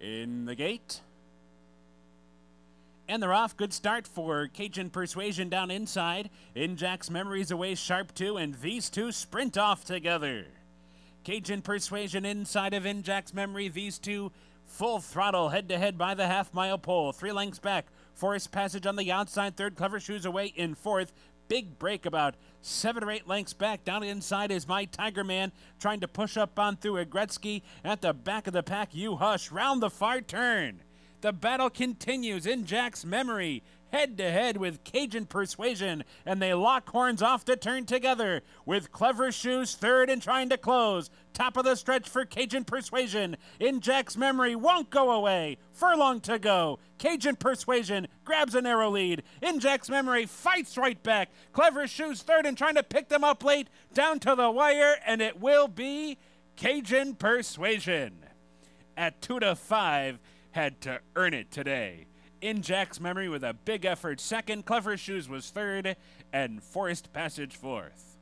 in the gate. And they're off. Good start for Cajun Persuasion down inside. In Jack's Memories away sharp two, and these two sprint off together. Cajun Persuasion inside of In Jack's Memory. These two full throttle head-to-head by the half-mile pole. 3 lengths back. Forest Passage on the outside. Third, Clever Shoes away in fourth. Big break about 7 or 8 lengths back. Down inside is My Tiger Man trying to push up on through Agretzky. At the back of the pack, You Hush round the far turn. The battle continues. In Jack's Memory, head-to-head with Cajun Persuasion, and they lock horns off the turn together with Clever Shoes third and trying to close. Top of the stretch for Cajun Persuasion. In Jack's Memory won't go away. Furlong to go. Cajun Persuasion grabs a narrow lead. In Jack's Memory fights right back. Clever Shoes third and trying to pick them up late down to the wire, and it will be Cajun Persuasion. At 2-5, had to earn it today. In Jack's Memory with a big effort second, Clever Shoes was third, and Forest Passage fourth.